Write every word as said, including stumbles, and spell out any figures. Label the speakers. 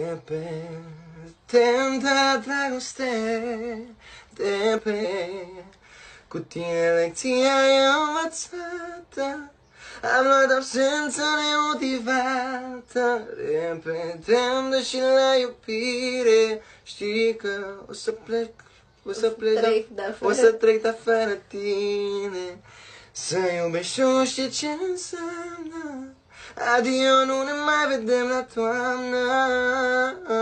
Speaker 1: Repetând dragoste, repet. Cu tine lecția e învățată, am luat absența nemotivată, repetând și la iubire. Știi că o să plec, o să plec,
Speaker 2: trec,
Speaker 1: da, o să trec de fără tine. Să iubești și nu știi ce înseamnă. Adio, nu ne mai vedem la toamnă.